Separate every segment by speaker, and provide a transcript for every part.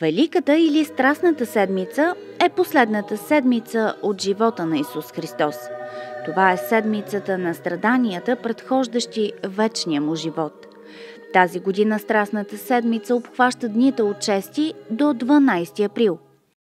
Speaker 1: Великата или Страстната седмица е последната седмица от живота на Исус Христос. Това е седмицата на страданията, предхождащи вечния му живот. Тази година Страстната седмица обхваща дните от 6 до 12 април.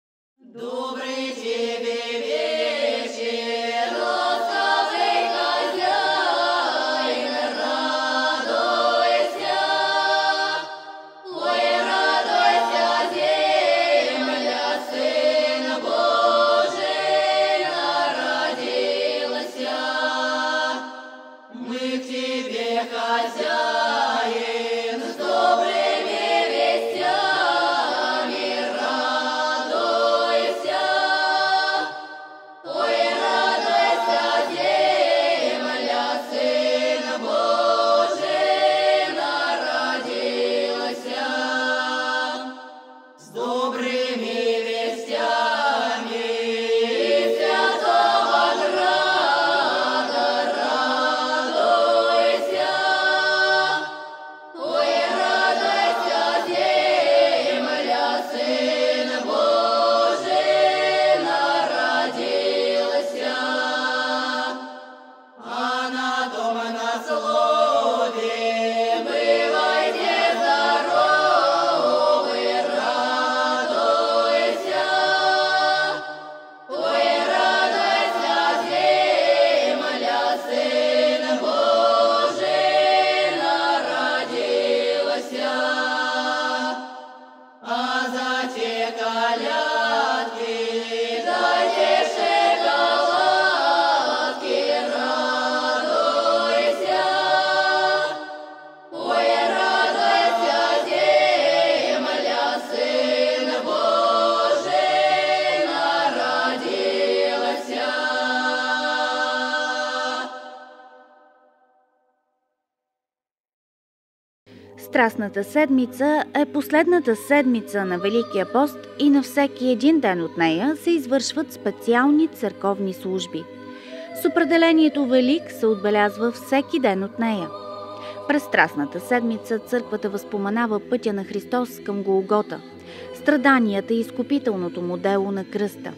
Speaker 1: Страстната седмица е последната седмица на Великия пост и на всеки един ден от нея се извършват специални църковни служби. С определението Велик се отбелязва всеки ден от нея. През Страстната седмица църквата възпоменава пътя на Христос към Голгота, страданията и изкупителното му дело на кръста.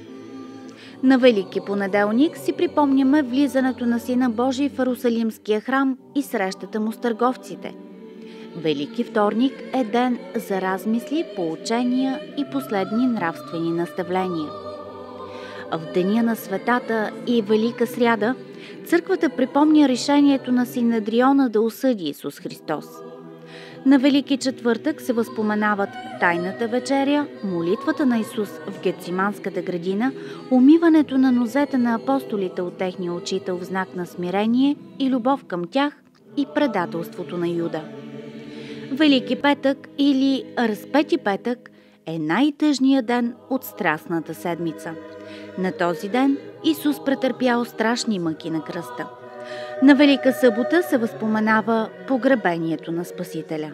Speaker 1: На Велики понеделник си припомняме влизането на Сина Божий в Иерусалимския храм и срещата му с търговците. Велики вторник е ден за размисли, поучения и последни нравствени наставления. В деня на светата и Велика сряда църквата припомня решението на Синедриона да осъди Исус Христос. На Велики четвъртък се възпоменават Тайната вечеря, молитвата на Исус в Гетсиманската градина, умиването на нозете на апостолите от техния учител в знак на смирение и любов към тях и предателството на Юда. Велики петък или Разпети петък е най-тъжният ден от Страстната седмица. На този ден Исус претърпял страшни мъки на кръста. На Велика събота се възпоменава погребението на Спасителя.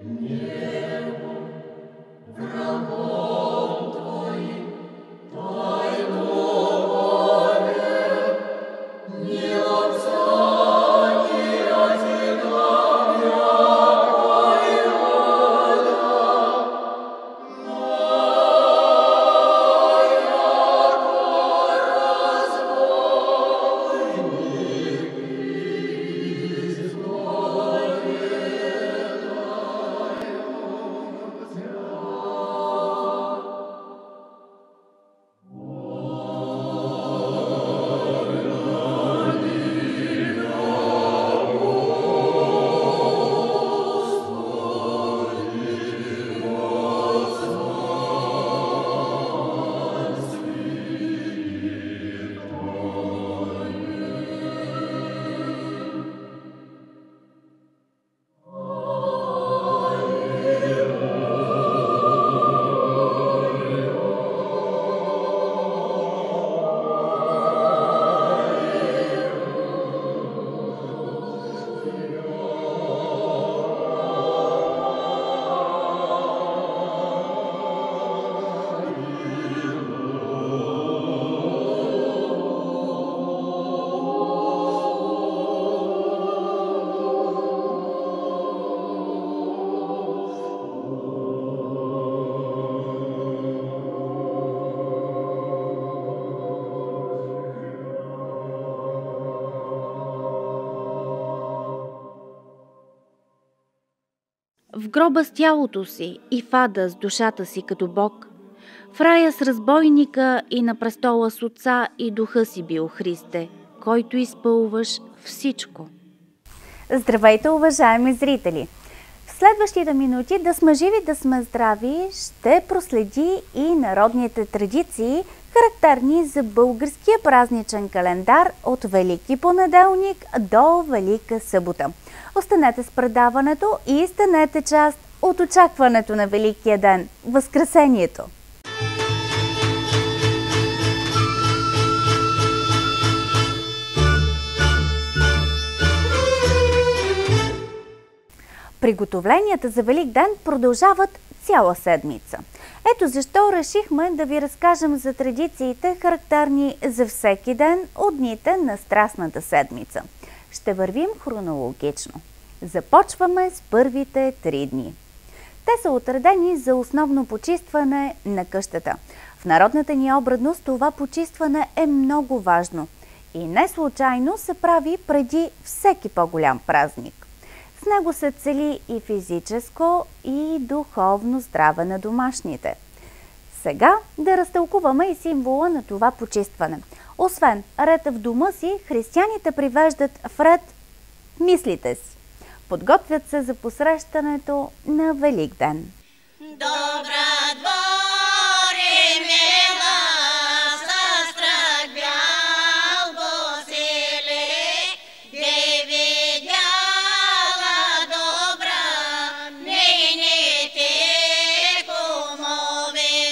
Speaker 2: Врагом твоим
Speaker 1: гроба с тялото си и в ада с душата си като Бог, в рая с разбойника и на престола с Отца и Духа си бил Христе, който изпълваш всичко. Здравейте, уважаеми зрители! В следващите минути Да сме живи, да сме здрави ще проследи и народните традиции, характерни за българския празничен календар от Велики понеделник до Велика събота. Останете с предаването и станете част от очакването на Великия ден – Възкресението. Приготовленията за Велик ден продължават цяла седмица. Ето защо решихме да ви разкажем за традициите, характерни за всеки ден от дните на Страстната седмица. Ще вървим хронологично. Започваме с първите 3 дни. Те са отредени за основно почистване на къщата. В народната ни обредност това почистване е много важно и не случайно се прави преди всеки по-голям празник. С него се цели и физическо, и духовно здраве на домашните. Сега да разтълкуваме и символа на това почистване. Освен ред в дома си, християните привеждат в ред мислите си. Подготвят се за посрещането на Велик ден.
Speaker 2: Добра дворе мила, със страх бял го селе, де видяла добра нейните кумове,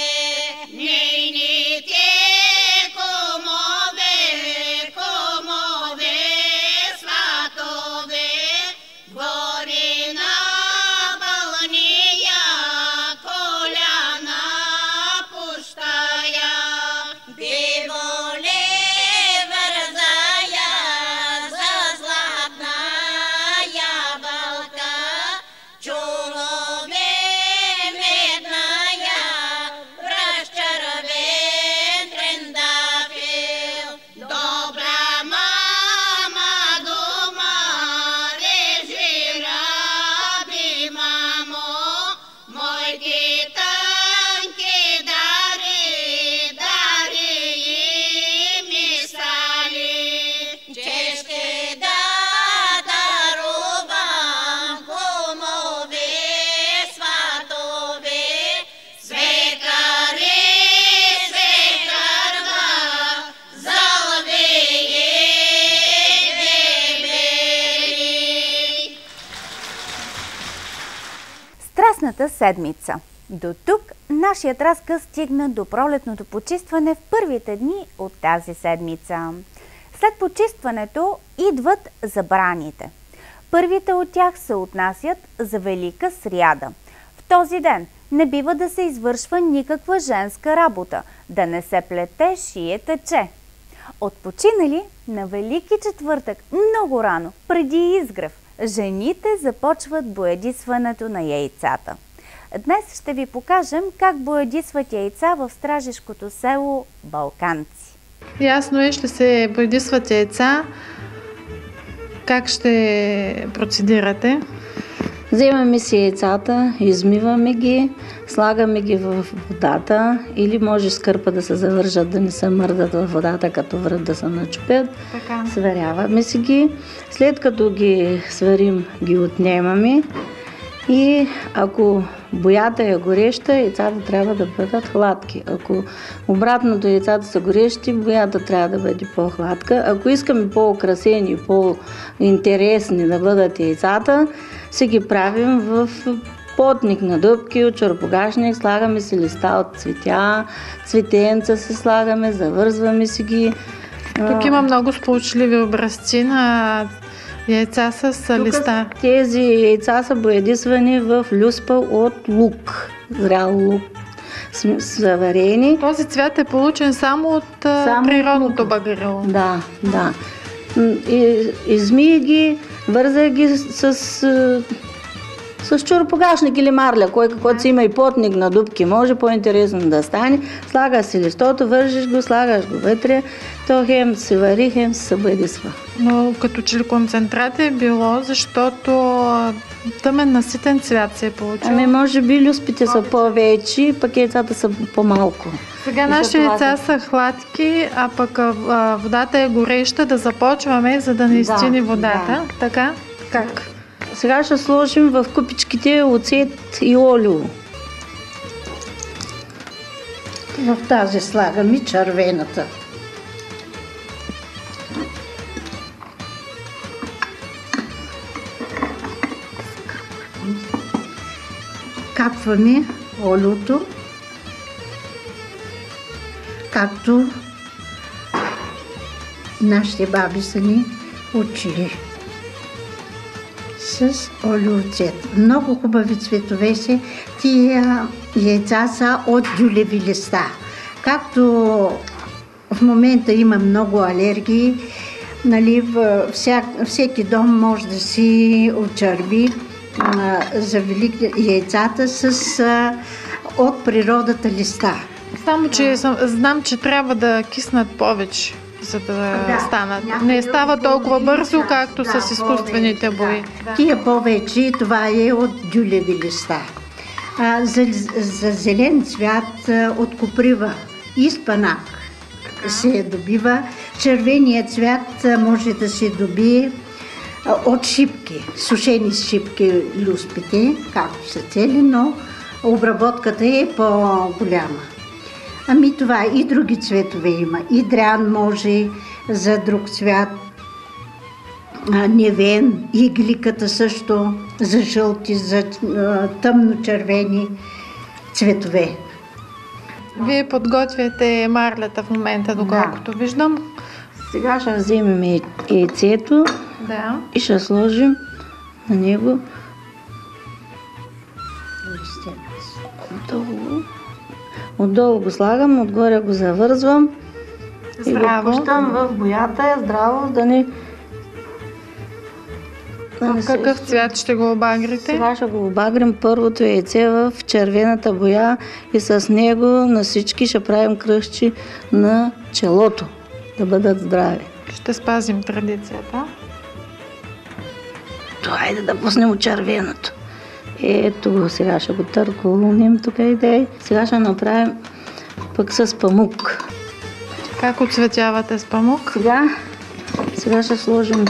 Speaker 2: кумове сватове, гори на бълния коляна пущая, биволе вързая за златна ябълка, чулове медная, разчервен трендафил. Добра мама дома режи раби, мамо, моите тънки дари и мисали, че ще да дарувам кумове сватове, свекари, свекарва, залвие дебели.
Speaker 1: Страстната седмица. До тук нашият разказ стигна до пролетното почистване в първите дни от тази седмица. След почистването идват забраните. Първите от тях се отнасят за Велика сряда. В този ден не бива да се извършва никаква женска работа, да не се плете, шие, тече. От починали на Велики четвъртък много рано, преди изгрев, жените започват боядисването на яйцата. Днес ще ви покажем как боядисват яйца в стражешкото село Балканци.
Speaker 3: Ясно е, ще се боядисват яйца. Как ще процедирате?
Speaker 4: Вземаме си яйцата, измиваме ги, слагаме ги в водата или може с кърпа да се завържат, да не се мърдат в водата, като врат да се начупят.
Speaker 3: Така.
Speaker 4: Сваряваме си ги. След като ги сварим, ги отнемаме и ако боята е гореща, яйцата трябва да бъдат хладки. Ако обратното яйцата са горещи, боята трябва да бъде по-хладка. Ако искаме по-украсени, по-интересни да бъдат яйцата, си ги правим в потник на дъбки, от чорпогашник, слагаме си листа от цветя, цветенца си слагаме, завързваме си ги.
Speaker 3: Тук има много сполучливи образци на яйца с листа.
Speaker 4: Тези яйца са боядисвани в люспа от лук, зрял лук, заварени.
Speaker 3: Този цвят е получен само от природното багарило.
Speaker 4: Да, да. Измия ги, върза ги с с чуропогашник или марля, кой каквото си има и потник на дупки, може по-интересно да стане. Слага си листото, вържиш го, слагаш го вътре, то хем се вари, хем се събъдисва.
Speaker 3: Но като че ли концентрат е било, защото тъмен наситен цвят се е получил.
Speaker 4: Ами може би люспите са повече, пък яйцата са по-малко.
Speaker 3: Сега нашите яйца са хладки, а пък водата е гореща, да започваме, за да не изтини водата.
Speaker 4: Да.
Speaker 3: Така? Как?
Speaker 4: Сега ще сложим в купичките оцет и олио.
Speaker 5: В тази слагам и червената. Капваме олиото, както нашите баби са ни учили. С олиоцет. Много хубави цветове са. Тия яйца са от дюлеви листа. Както в момента има много алергии, нали, всеки дом може да си очерби за яйцата от природата листа.
Speaker 3: Само, че знам, че трябва да киснат повече, за да станат. Не става толкова бързо, както с изкуствените бои.
Speaker 5: Да. Тия повече, това е от дюлеви листа. За зелен цвят от коприва и спанак се добива. Червеният цвят може да се добие от шипки, сушени шипки люспите, както са цели, но обработката е по-голяма. Ами това и други цветове има. И дрян може за друг цвят, невен, игликата също за жълти, за тъмно-червени цветове.
Speaker 3: Вие подготвяте марлята в момента, доколкото виждам.
Speaker 4: Сега ще вземем яйцето и ще сложим на него отдолу го слагам, отгоре го завързвам и го пущам в боята, здраво, да не...
Speaker 3: В какъв цвят ще го обагрите?
Speaker 4: Сега ще го обагрим първото яйце в червената боя и с него на всички ще правим кръстчи на челото, да бъдат здрави.
Speaker 3: Ще спазим традицията.
Speaker 4: Хайде да пуснем от червеното. Ето го, сега ще го търкулнем тук и сега ще направим пък с памук.
Speaker 3: Как оцветявате с памук?
Speaker 4: Сега ще сложим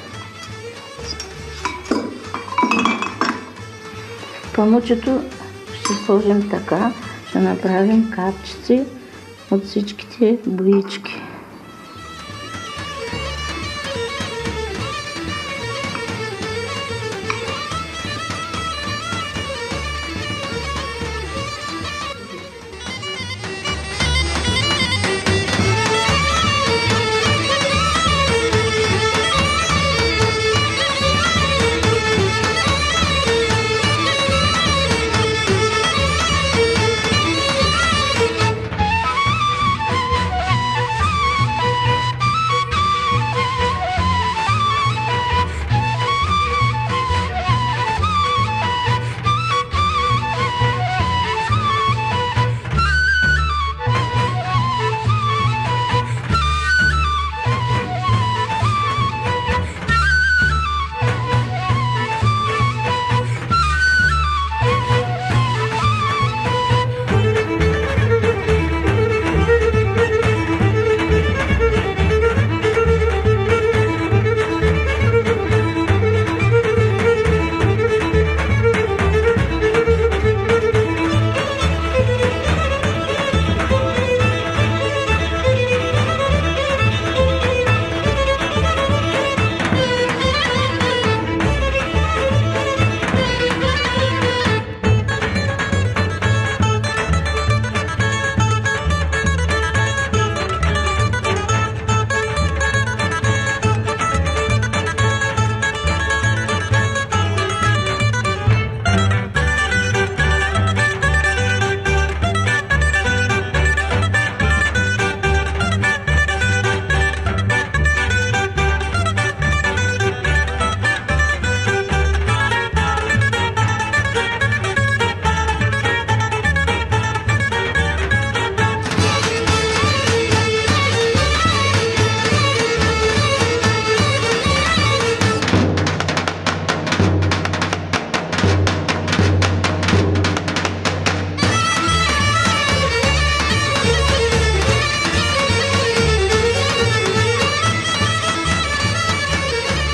Speaker 4: памучето, ще сложим така, ще направим капчици от всичките боички.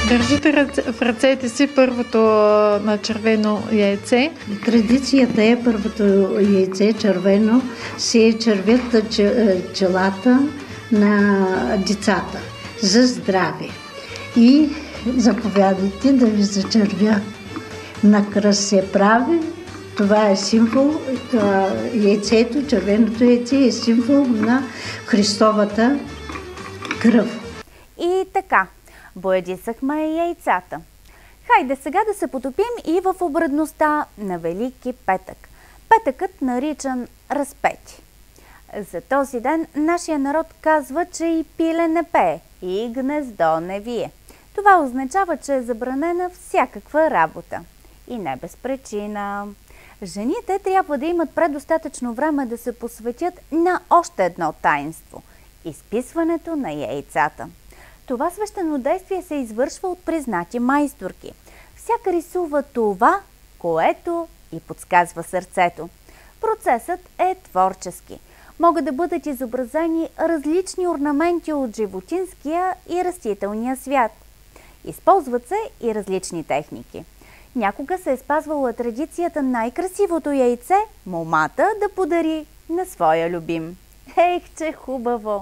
Speaker 3: Държите в ръцете си първото на червено яйце.
Speaker 5: Традицията е първото яйце червено се червят челата на децата за здраве. И заповядайте да ви зачервя. На кръст се прави. Това е символ. Яйцето, червеното яйце е символ на Христовата кръв.
Speaker 1: И така, боядисахме яйцата. Хайде сега да се потопим и в обредността на Велики петък. Петъкът наричан Разпети. За този ден нашия народ казва, че и пиле не пее, и гнездо не вие. Това означава, че е забранена всякаква работа. И не без причина. Жените трябва да имат предостатъчно време да се посветят на още едно таинство – изписването на яйцата. Това свещено действие се извършва от признати майсторки. Всяка рисува това, което и подсказва сърцето. Процесът е творчески. Могат да бъдат изобразени различни орнаменти от животинския и растителния свят. Използват се и различни техники. Някога се е спазвала традицията най-красивото яйце момата да подари на своя любим. Ех, че хубаво!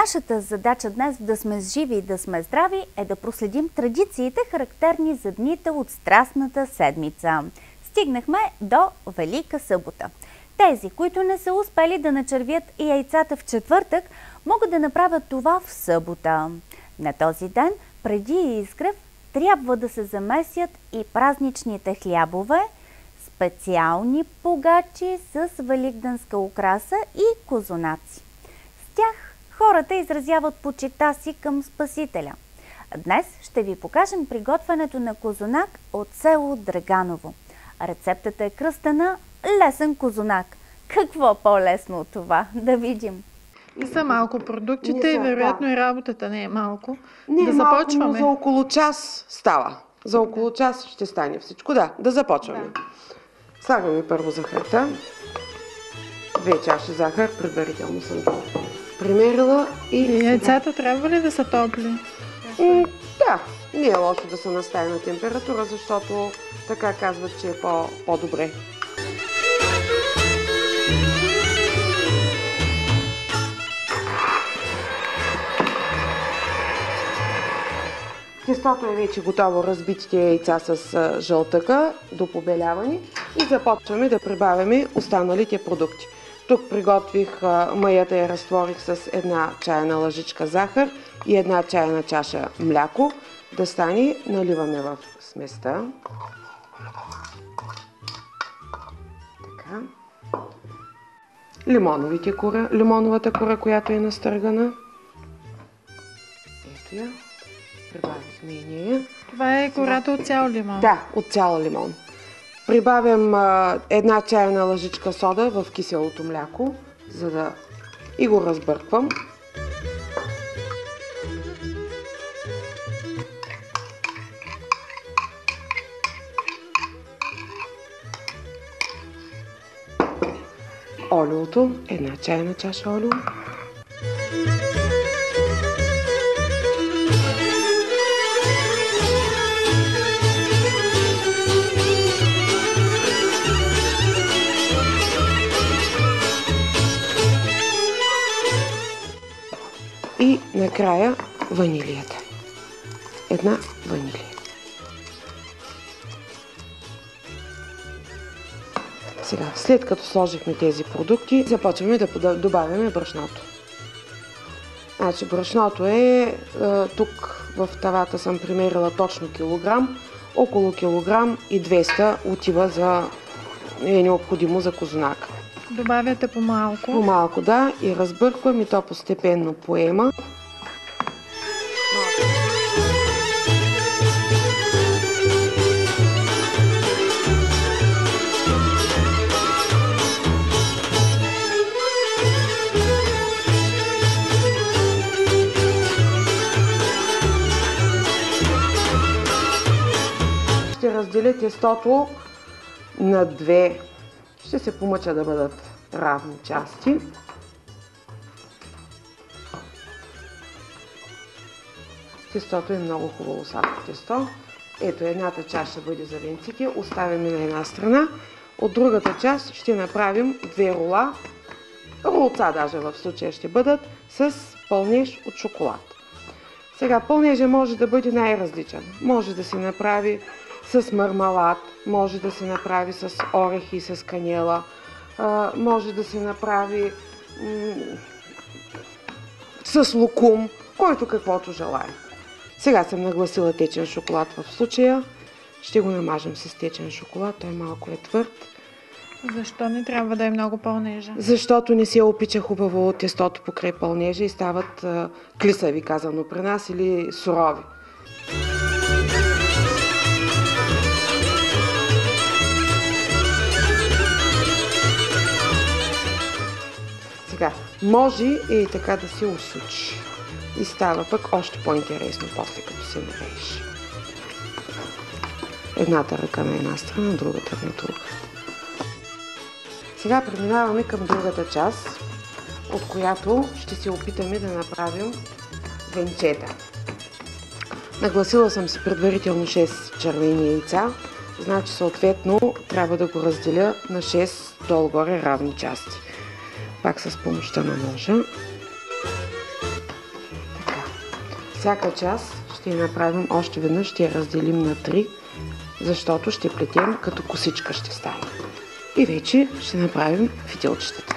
Speaker 1: Нашата задача днес да сме живи и да сме здрави е да проследим традициите, характерни за дните от Страстната седмица. Стигнахме до Велика събота. Тези, които не са успели да начервят и яйцата в четвъртък, могат да направят това в събота. На този ден, преди изгрев, трябва да се замесят и празничните хлябове, специални погачи с великденска украса и козунаци. С тях хората изразяват почита си към Спасителя. Днес ще ви покажем приготвянето на козунак от село Драганово. Рецептата е кръстена лесен козунак. Какво по-лесно от това? Да видим.
Speaker 3: Не са малко продуктите и вероятно и работата не е малко.
Speaker 6: Не
Speaker 3: да
Speaker 6: малко,
Speaker 3: започваме.
Speaker 6: но за около час става. За около час ще стане всичко. Да започваме. Да. Слагаме първо захарта. 2 чаши захар, предварително съм примерила.
Speaker 3: И яйцата трябва ли да са топли?
Speaker 6: Да, не е лошо да са на стайна температура, защото така казват, че е по-добре. Тестото е вече готово, разбитите яйца с жълтъка до побеляване и започваме да прибавяме останалите продукти. Тук приготвих маята и разтворих с 1 чайна лъжичка захар и 1 чайна чаша мляко. Да стане, наливаме в сместа. Така. Лимоновата кора, която е настъргана. Ето я. Прибавихме и нея.
Speaker 3: Това е кората от цял лимон?
Speaker 6: Да, от цял лимон. Прибавям 1 чайна лъжичка сода в киселото мляко, и го разбърквам. Олиото, 1 чайна чаша олио. И накрая ванилията. 1 ванилия. Сега, след като сложихме тези продукти, започваме да добавяме брашното. Значи, брашното е, тук в тавата съм примерила точно килограм, около килограм и 200 отива е необходимо за козунака.
Speaker 3: Добавяте по-малко?
Speaker 6: По-малко, да, и разбърквам и то постепенно поема. Ще разделя тестото на 2. Ще се помъча да бъдат равни части. Тестото е много хубаво сладко тесто. Ето, едната част ще бъде за венците, оставяме на една страна. От другата част ще направим 2 рула, рулца даже в случая ще бъдат, с пълнеж от шоколад. Сега, пълнежа може да бъде най-различен. Може да се направи с мармалад, може да се направи с орехи и с канела, може да се направи с лукум, който каквото желае. Сега съм нагласила течен шоколад в случая. Ще го намажем с течен шоколад, той малко е твърд.
Speaker 3: Защо не трябва да е много пълнежа?
Speaker 6: Защото не се опича хубаво тестото покрай пълнежа и стават клисави, казано при нас, или сурови. Сега, може и така да се усучи. И става пък още по-интересно после, като се нарееш. Едната ръка на една страна, другата на друга. Сега преминаваме към другата част, от която ще се опитаме да направим венчета. Нагласила съм си предварително 6 червени яйца, значи съответно трябва да го разделя на 6 долу-горе равни части. Пак с помощта на ножа. Всяка част ще я направим още веднъж, ще я разделим на 3, защото ще плетем като косичка ще стане. И вече ще направим фитилчетата.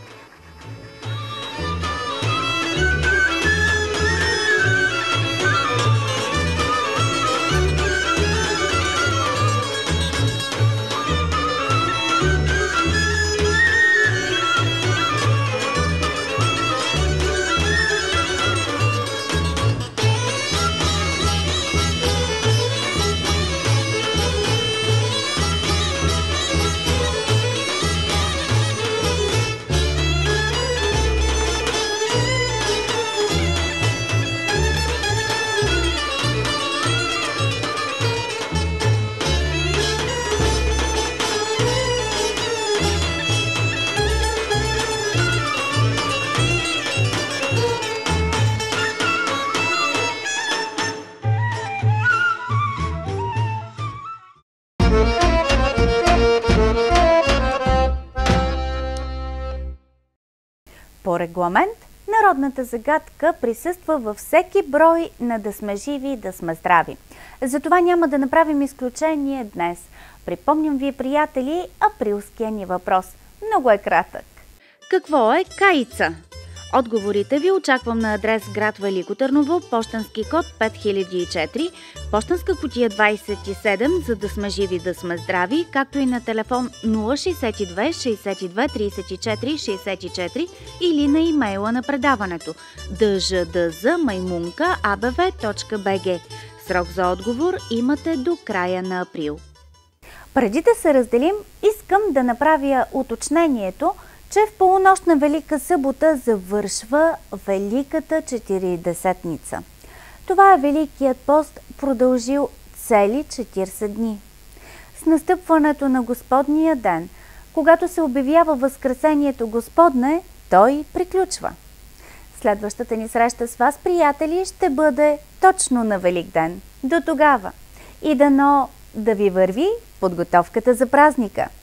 Speaker 1: По регламент, народната загадка присъства във всеки брой на "Да сме живи, да сме здрави". Затова няма да направим изключение днес. Припомням ви, приятели, априлския ни въпрос. Много е кратък. Какво е каица? Отговорите ви очаквам на адрес град Велико Търново, пощенски код 5004, пощенска кутия 27, за "Да сме живи, да сме здрави", както и на телефон 062 62 34 64 или на имейла на предаването dždz@abv.bg. Срок за отговор имате до края на април. Преди да се разделим, искам да направя уточнението, че в полунощ на Велика събота завършва Великата Четиридесетница. Това е Великият пост, продължил цели 40 дни. С настъпването на Господния ден, когато се обявява Възкресението Господне, той приключва. Следващата ни среща с вас, приятели, ще бъде точно на Велик ден. До тогава! И дано да ви върви подготовката за празника!